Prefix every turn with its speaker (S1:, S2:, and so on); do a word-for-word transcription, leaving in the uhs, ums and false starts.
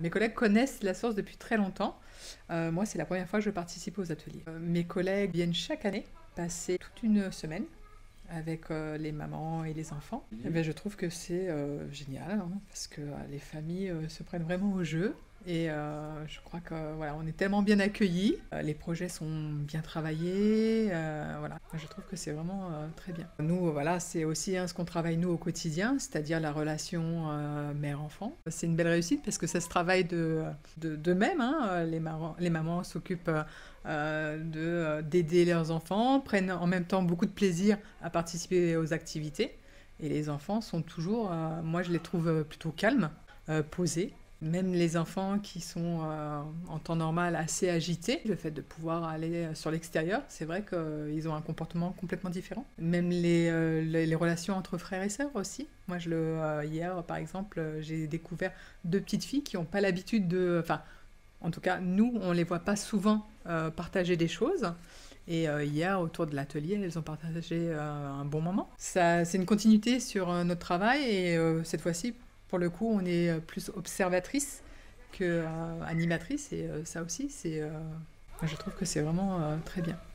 S1: Mes collègues connaissent la source depuis très longtemps. Euh, moi, c'est la première fois que je participe aux ateliers. Euh, mes collègues viennent chaque année passer toute une semaine avec euh, les mamans et les enfants. Et ben, je trouve que c'est euh, génial, hein, parce que euh, les familles euh, se prennent vraiment au jeu. Et euh, je crois que voilà, on est tellement bien accueillis, euh, les projets sont bien travaillés, euh, voilà. Je trouve que c'est vraiment euh, très bien. Nous, voilà, c'est aussi hein, ce qu'on travaille nous au quotidien, c'est-à-dire la relation euh, mère-enfant. C'est une belle réussite parce que ça se travaille de, de, d'eux-mêmes. Hein. Les, marans, les mamans s'occupent euh, de, d'aider leurs enfants, prennent en même temps beaucoup de plaisir à participer aux activités. Et les enfants sont toujours, euh, moi je les trouve plutôt calmes, euh, posés. Même les enfants qui sont euh, en temps normal assez agités, le fait de pouvoir aller sur l'extérieur, c'est vrai qu'ils ont un comportement complètement différent. Même les, euh, les, les relations entre frères et sœurs aussi. Moi, je le, euh, hier, par exemple, j'ai découvert deux petites filles qui n'ont pas l'habitude de... Enfin, en tout cas, nous, on ne les voit pas souvent euh, partager des choses. Et euh, hier, autour de l'atelier, elles ont partagé euh, un bon moment. Ça, c'est une continuité sur euh, notre travail et euh, cette fois-ci, pour le coup, on est plus observatrice que euh, animatrice et euh, ça aussi, c'est, euh, je trouve que c'est vraiment euh, très bien.